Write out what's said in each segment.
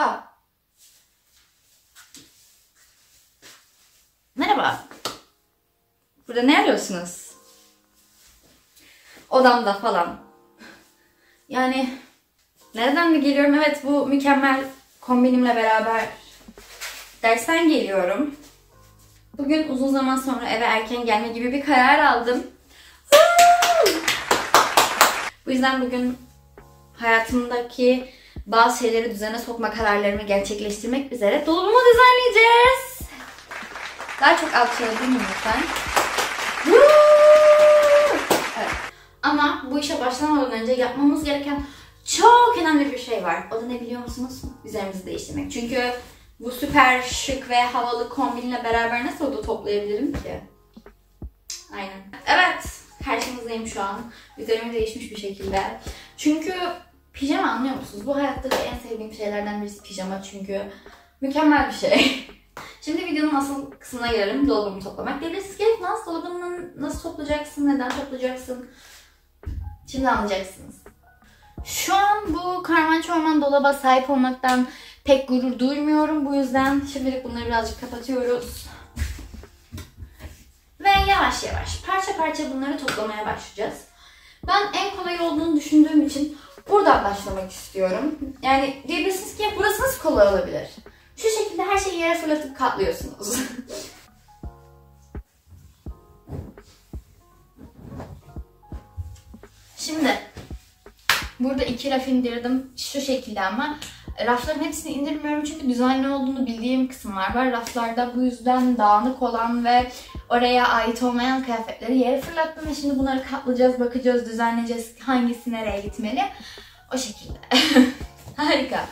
Aa. Merhaba. Burada ne arıyorsunuz? Odamda falan. Yani nereden mi geliyorum? Evet, bu mükemmel kombinimle beraber dersten geliyorum. Bugün uzun zaman sonra eve erken gelme gibi bir karar aldım. Bu yüzden bugün hayatımdaki bazı şeyleri düzene sokma kararlarımı gerçekleştirmek üzere dolabımı düzenleyeceğiz. Daha çok alkışlayalım lütfen. Evet. Ama bu işe başlamadan önce yapmamız gereken çok önemli bir şey var. O da ne biliyor musunuz? Üzerimizi değiştirmek. Çünkü bu süper şık ve havalı kombinle beraber nasıl oda toplayabilirim ki? Aynen. Evet. Karşınızdayım şu an. Üzerimi değişmiş bir şekilde. Çünkü pijama, anlıyor musunuz? Bu hayattaki en sevdiğim şeylerden birisi pijama. Çünkü mükemmel bir şey. Şimdi videonun asıl kısmına gelelim. Dolabımı toplamak. Diyebilirsiniz ki dolabını nasıl toplayacaksın? Neden toplayacaksın? Şimdi anlayacaksınız. Şu an bu karman çorman dolaba sahip olmaktan pek gurur duymuyorum. Bu yüzden şimdilik bunları birazcık kapatıyoruz. Ve yavaş yavaş parça parça bunları toplamaya başlayacağız. Ben en kolay olduğunu düşündüğüm için buradan başlamak istiyorum. Yani diyebilirsiniz ki burası nasıl kolay olabilir? Şu şekilde her şeyi yere fırlatıp katlıyorsunuz. Şimdi burada 2 raf indirdim şu şekilde ama rafların hepsini indirmiyorum çünkü düzenli olduğunu bildiğim kısımlar var. Raflarda bu yüzden dağınık olan ve oraya ait olmayan kıyafetleri yere fırlattım ve şimdi bunları katlayacağız, bakacağız, düzenleyeceğiz hangisi nereye gitmeli. O şekilde. Harika.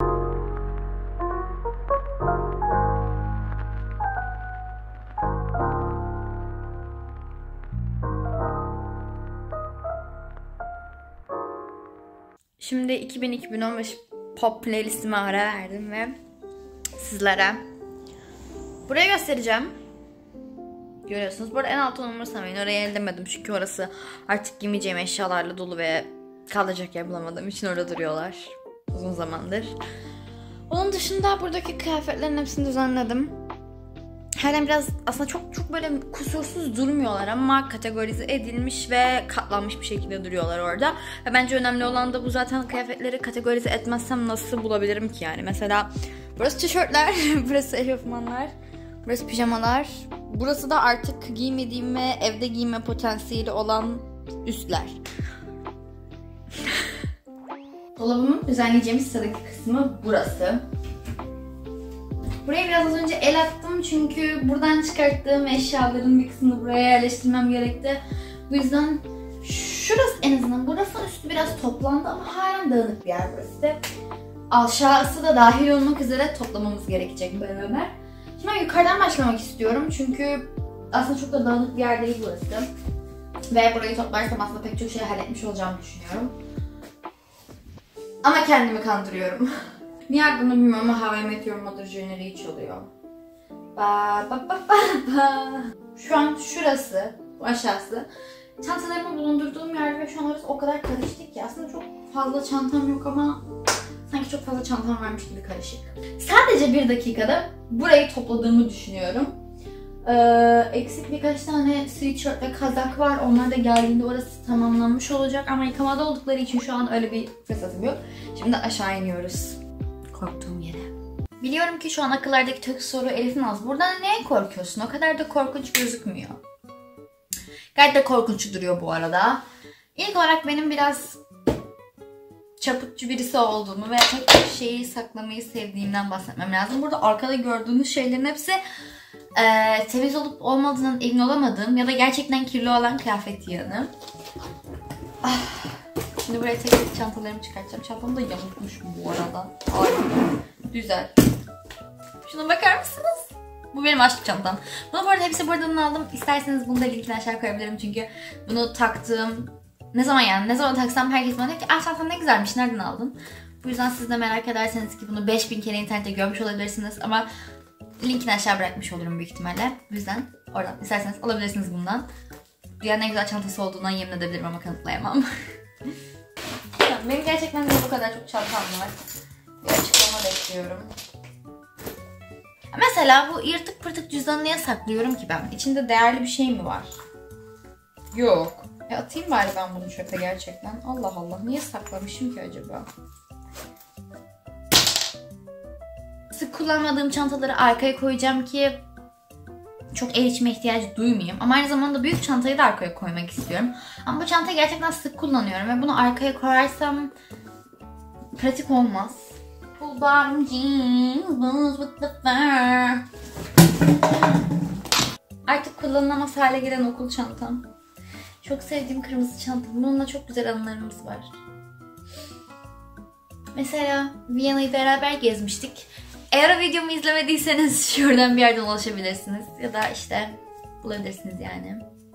Şimdi 2000-2015 pop playlistime ara verdim ve sizlere buraya göstereceğim. Görüyorsunuz. Bu arada en altı umursamayın. Oraya ellemedim çünkü orası artık giymeyeceğim eşyalarla dolu ve kalacak yer bulamadığım için orada duruyorlar uzun zamandır. Onun dışında buradaki kıyafetlerin hepsini düzenledim. Herden biraz aslında çok böyle kusursuz durmuyorlar ama kategorize edilmiş ve katlanmış bir şekilde duruyorlar orada. Ve bence önemli olan da bu, zaten kıyafetleri kategorize etmezsem nasıl bulabilirim ki yani. Mesela burası tişörtler, burası eşofmanlar, burası pijamalar. Burası da artık giymediğim ve evde giyme potansiyeli olan üstler. Dolabımın düzenleyeceğimiz sıradaki kısmı burası. Buraya biraz az önce el attım çünkü buradan çıkarttığım eşyaların bir kısmını buraya yerleştirmem gerekti. Bu yüzden şurası, en azından burası üstü biraz toplandı ama halen dağınık bir yer burası. Aşağısı da dahil olmak üzere toplamamız gerekecek beraber. Şimdi ben yukarıdan başlamak istiyorum çünkü aslında çok da dağınık bir yer değil burası. Ve burayı toplarsam aslında pek çok şey halletmiş olacağımı düşünüyorum. Ama kendimi kandırıyorum. Niye aklımda bilmiyorum ama How I Met Your Mother jeneriği çalıyor. Ba ba ba ba ba. Şu an şurası, bu aşağısı. Çantalarımı bulundurduğum yer ve şu an orası o kadar karışık ki aslında çok fazla çantam yok ama sanki çok fazla çantam varmış gibi karışık. Sadece 1 dakikada burayı topladığımı düşünüyorum. Eksik birkaç tane sweatshirt ve kazak var. Onlar da geldiğinde orası tamamlanmış olacak ama yıkamada oldukları için şu an öyle bir fırsatım yok. Şimdi aşağı iniyoruz. Korktuğum yere. Biliyorum ki şu an akıllardaki tek soru Elif Naz, buradan neye korkuyorsun? O kadar da korkunç gözükmüyor. Gayet de korkunç duruyor bu arada. İlk olarak benim biraz çaputçu birisi olduğumu ve pek çok şeyi saklamayı sevdiğimden bahsetmem lazım. Burada arkada gördüğünüz şeylerin hepsi temiz olup olmadığından emin olamadığım ya da gerçekten kirli olan kıyafet yığını. Şimdi buraya tek tek çantalarımı çıkartacağım. Çantamı da yamultmuş bu arada. Aynen. Güzel. Şuna bakar mısınız? Bu benim aşk çantam. Bunu bu arada hepsi buradan aldım. İsterseniz bunu da linkini aşağı koyabilirim çünkü bunu taktığım ne zaman taksam herkes bana diyor ki çantam ne güzelmiş, nereden aldın? Bu yüzden siz de merak ederseniz ki bunu 5000 kere internette görmüş olabilirsiniz ama linkini aşağı bırakmış olurum büyük ihtimalle. Bu yüzden oradan isterseniz alabilirsiniz bundan. Dünyanın en güzel çantası olduğundan yemin edebilirim ama kanıtlayamam. Benim gerçekten de bu kadar çok çantam var. Bir açıklama toplama bekliyorum. Mesela bu yırtık pırtık cüzdanı niye saklıyorum ki ben? İçinde değerli bir şey mi var? Yok. Atayım bari ben bunu çöpe gerçekten. Allah Allah, niye saklamışım ki acaba? Sık kullanmadığım çantaları arkaya koyacağım ki çok el içme ihtiyacı duymayayım. Ama aynı zamanda büyük çantayı da arkaya koymak istiyorum. Ama bu çantayı gerçekten sık kullanıyorum ve bunu arkaya koyarsam pratik olmaz. Full bottom jeans, blues with the fur. Artık kullanılamaz hale gelen okul çantam. Çok sevdiğim kırmızı çantam. Bununla çok güzel anılarımız var. Mesela Viyana'yı beraber gezmiştik. Eğer o videomu izlemediyseniz şuradan bir yerden ulaşabilirsiniz. Ya da işte bulabilirsiniz yani.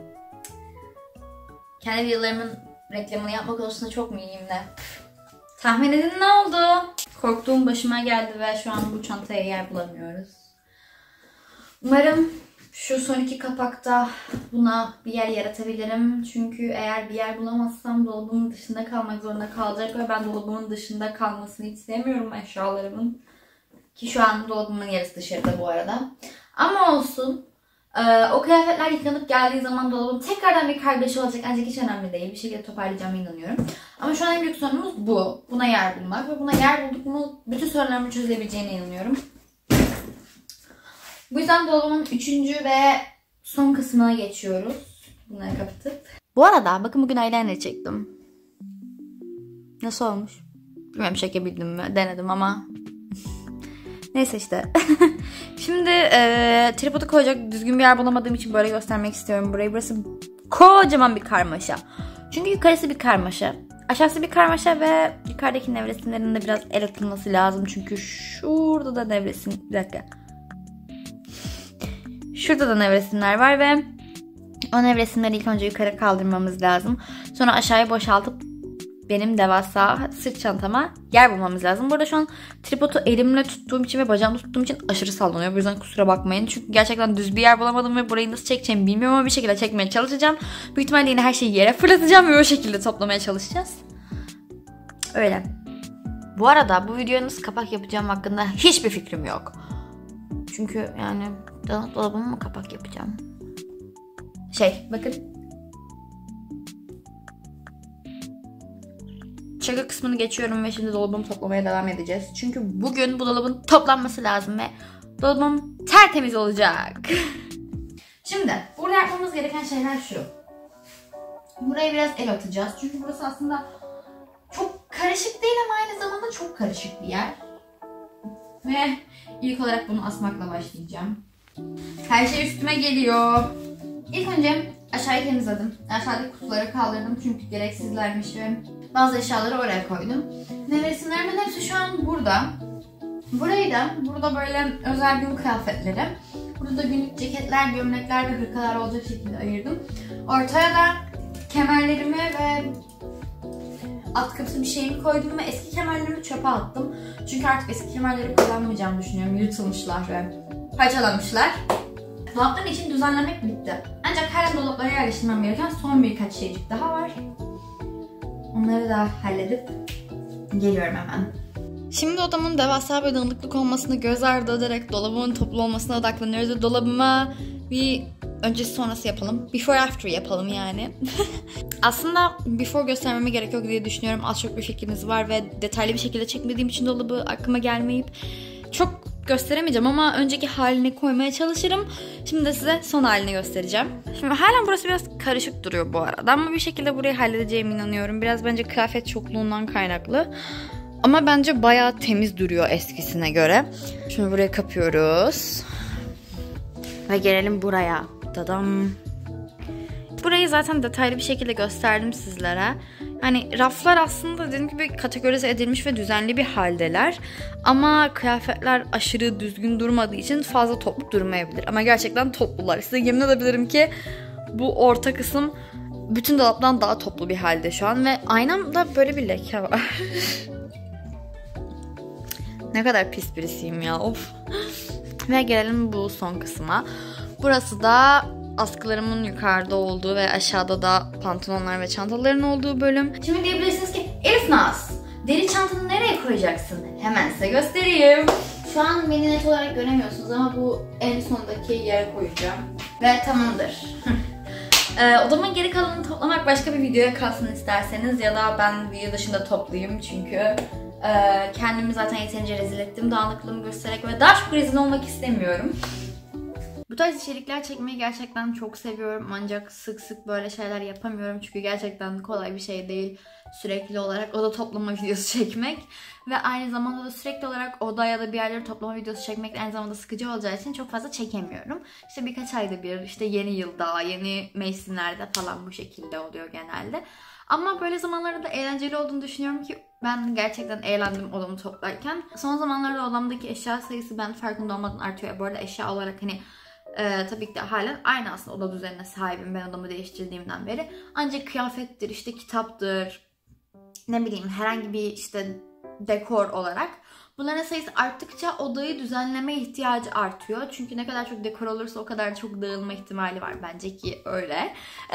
Kendi videolarımın reklamını yapmak konusunda çok mu iyiyim de. Tahmin edin ne oldu? Korktuğum başıma geldi ve şu an bu çantaya yer bulamıyoruz. Umarım şu son iki kapakta buna bir yer yaratabilirim. Çünkü eğer bir yer bulamazsam dolabımın dışında kalmak zorunda kalacak ve ben dolabımın dışında kalmasını hiç sevmiyorum eşyalarımın. Ki şu an dolabımın yarısı dışarıda bu arada. Ama olsun. O kıyafetler yıkanıp geldiği zaman dolabım tekrardan bir kargaşa olacak. Ancak hiç önemli değil. Bir şekilde toparlayacağıma inanıyorum. Ama şu an en büyük sorunumuz bu. Buna yer bulmak. Ve buna yer bulduk mu bütün sorunlarımı çözebileceğine inanıyorum. Bu yüzden dolabımın 3. ve son kısmına geçiyoruz. Bunları kapatıp. Bu arada bakın bugün eyeliner çektim. Nasıl olmuş? Bilmiyorum çekebildim mi? Denedim ama... Neyse işte. Şimdi tripodu koyacak düzgün bir yer bulamadığım için böyle göstermek istiyorum burayı. Burası kocaman bir karmaşa. Çünkü yukarısı bir karmaşa. Aşağısı bir karmaşa ve yukarıdaki nevresimlerin de biraz el atılması lazım. Çünkü şurada da nevresim... Bir dakika. Şurada da nevresimler var ve o nevresimleri ilk önce yukarı kaldırmamız lazım. Sonra aşağıya boşaltıp benim devasa sırt çantama yer bulmamız lazım. Burada şu an tripodu elimle tuttuğum için ve bacağımla tuttuğum için aşırı sallanıyor. O yüzden kusura bakmayın. Çünkü gerçekten düz bir yer bulamadım ve burayı nasıl çekeceğimi bilmiyorum ama bir şekilde çekmeye çalışacağım. Büyük ihtimalle yine her şeyi yere fırlatacağım ve o şekilde toplamaya çalışacağız. Öyle. Bu arada bu videoya nasıl kapak yapacağım hakkında hiçbir fikrim yok. Çünkü yani dolabıma mı kapak yapacağım? Bakın. Şaka kısmını geçiyorum ve şimdi dolabımı toplamaya devam edeceğiz. Çünkü bugün bu dolabın toplanması lazım ve dolabım tertemiz olacak. Şimdi burada yapmamız gereken şeyler şu. Buraya biraz el atacağız. Çünkü burası aslında çok karışık değil ama aynı zamanda çok karışık bir yer. Ve ilk olarak bunu asmakla başlayacağım. Her şey üstüme geliyor. İlk önce aşağıyı temizledim. Aşağıdaki kutuları kaldırdım çünkü gereksizlermiş ve bazı eşyaları oraya koydum. Nevresimlerimin hepsi şu an burada. Burayı da, burada böyle özel gün kıyafetleri. Burada günlük ceketler, gömlekler ve hırkalar olacak şekilde ayırdım. Ortaya da kemerlerimi ve atkımsı bir şeyimi koydum ve eski kemerlerimi çöpe attım. Çünkü artık eski kemerleri kullanmayacağımı düşünüyorum. Yırtılmışlar ve parçalanmışlar. Dolapların için düzenlemek bitti. Ancak her dolaplara yerleştirmem gereken son birkaç şeycik daha var. Onları da halledip geliyorum hemen. Şimdi odamın devasa bir dağınıklık olmasını göz ardı ederek dolabımın toplu olmasına odaklanıyoruz. Dolabıma bir öncesi sonrası yapalım. Before after yapalım yani. Aslında before göstermeme gerek yok diye düşünüyorum. Az çok bir fikriniz var ve detaylı bir şekilde çekmediğim için dolabı aklıma gelmeyip çok gösteremeyeceğim ama önceki halini koymaya çalışırım. Şimdi de size son halini göstereceğim. Şimdi halen burası biraz karışık duruyor bu arada ama bir şekilde burayı halledeceğime inanıyorum. Biraz bence kıyafet çokluğundan kaynaklı. Ama bence bayağı temiz duruyor eskisine göre. Şimdi buraya kapıyoruz. Ve gelelim buraya. Dadam. Burayı zaten detaylı bir şekilde gösterdim sizlere. Yani raflar aslında dediğim gibi kategorize edilmiş ve düzenli bir haldeler. Ama kıyafetler aşırı düzgün durmadığı için fazla toplu durmayabilir. Ama gerçekten toplular. Size yemin edebilirim ki bu orta kısım bütün dolaptan daha toplu bir halde şu an. Ve aynamda böyle bir leke var. Ne kadar pis birisiyim ya, of. Ve gelelim bu son kısma. Burası da askılarımın yukarıda olduğu ve aşağıda da pantolonlar ve çantaların olduğu bölüm. Şimdi diyebilirsiniz ki Elif Naz, Deri çantanı nereye koyacaksın? Hemen size göstereyim. Şu an beni net olarak göremiyorsunuz ama bu en sondaki yere koyacağım. Ve tamamdır. Odamın geri kalanını toplamak başka bir videoya kalsın isterseniz ya da ben video dışında toplayayım çünkü kendimi zaten yeterince rezil ettim. Dağınıklığımı göstererek ve daha çok rezil olmak istemiyorum. Bu tarz içerikler çekmeyi gerçekten çok seviyorum ancak sık sık böyle şeyler yapamıyorum çünkü gerçekten kolay bir şey değil sürekli olarak oda toplama videosu çekmek ve aynı zamanda da sürekli olarak oda ya da bir yerleri toplama videosu çekmek aynı zamanda sıkıcı olacağı için çok fazla çekemiyorum. İşte birkaç ayda bir, işte yeni yılda, yeni mevsimlerde falan bu şekilde oluyor genelde. Ama böyle zamanlarda da eğlenceli olduğunu düşünüyorum ki ben gerçekten eğlendim odamı toplarken. Son zamanlarda odamdaki eşya sayısı ben farkında olmadan artıyor. Bu arada eşya olarak hani tabii ki de halen aynı aslında oda düzenine sahibim ben odamı değiştirdiğimden beri. Ancak kıyafettir, işte kitaptır, ne bileyim herhangi bir işte dekor olarak bunların sayısı arttıkça odayı düzenleme ihtiyacı artıyor. Çünkü ne kadar çok dekor olursa o kadar çok dağılma ihtimali var bence ki öyle.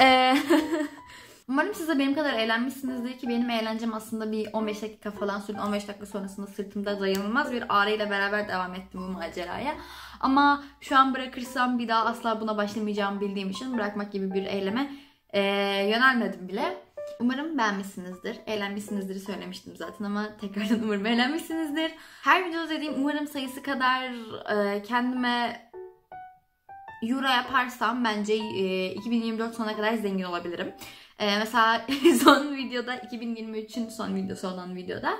Umarım siz de benim kadar eğlenmişsinizdir ki benim eğlencem aslında bir 15 dakika falan sürdü. 15 dakika sonrasında sırtımda dayanılmaz bir ağrıyla beraber devam ettim bu maceraya. Ama şu an bırakırsam bir daha asla buna başlamayacağımı bildiğim için bırakmak gibi bir eyleme yönelmedim bile. Umarım beğenmişsinizdir. Eğlenmişsinizdir söylemiştim zaten ama tekrardan umarım eğlenmişsinizdir. Her video dediğim umarım sayısı kadar kendime euro yaparsam bence 2024 sonuna kadar zengin olabilirim. Mesela son videoda 2023'ün son videosu olan videoda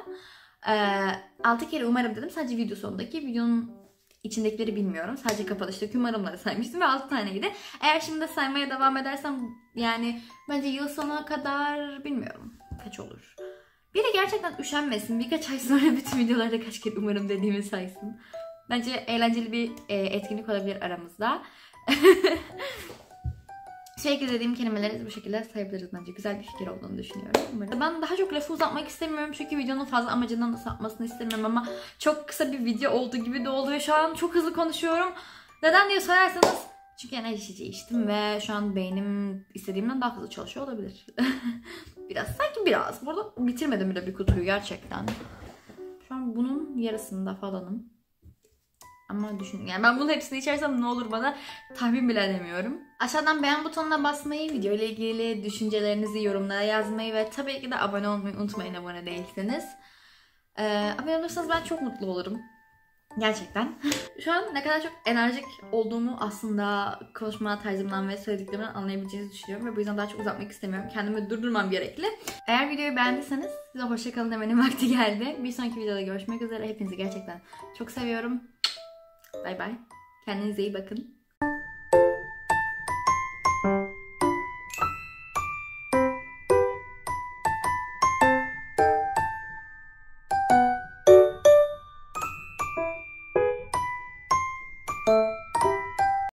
6 kere umarım dedim. Sadece video sonundaki videonun içindekileri bilmiyorum. Sadece kapanıştaki umarımları saymıştım ve 6 taneydi. Eğer şimdi de saymaya devam edersem yani bence yıl sonuna kadar bilmiyorum kaç olur. Biri gerçekten üşenmesin. Birkaç ay sonra bütün videolarda kaç kere umarım dediğimi saysın. Bence eğlenceli bir etkinlik olabilir aramızda. Sürekli dediğim kelimeleri bu şekilde sayabiliriz bence. Güzel bir fikir olduğunu düşünüyorum. Umarım. Ben daha çok lafı uzatmak istemiyorum çünkü videonun fazla amacından da sapmasını istemiyorum ama çok kısa bir video olduğu gibi de oluyor. Şu an çok hızlı konuşuyorum. Neden diye sorarsanız çünkü enerji içeceği içtim ve şu an beynim istediğimden daha hızlı çalışıyor olabilir. Sanki biraz. Bu arada bitirmedim bile bir kutuyu gerçekten. Şu an bunun yarısında falanım. Ama düşünün yani ben bunun hepsini içersem ne olur bana tahmin bile edemiyorum. Aşağıdan beğen butonuna basmayı, video ile ilgili düşüncelerinizi yorumlara yazmayı ve tabii ki de abone olmayı unutmayın abone değilseniz. Abone olursanız ben çok mutlu olurum. Gerçekten. Şu an ne kadar çok enerjik olduğumu aslında konuşma tarzımdan ve söylediklerimden anlayabileceğinizi düşünüyorum ve bu yüzden daha çok uzatmak istemiyorum. Kendimi durdurmam gerekli. Eğer videoyu beğendiyseniz size hoşçakalın demenin vakti geldi. Bir sonraki videoda görüşmek üzere. Hepinizi gerçekten çok seviyorum. Bay bay. Kendinize iyi bakın.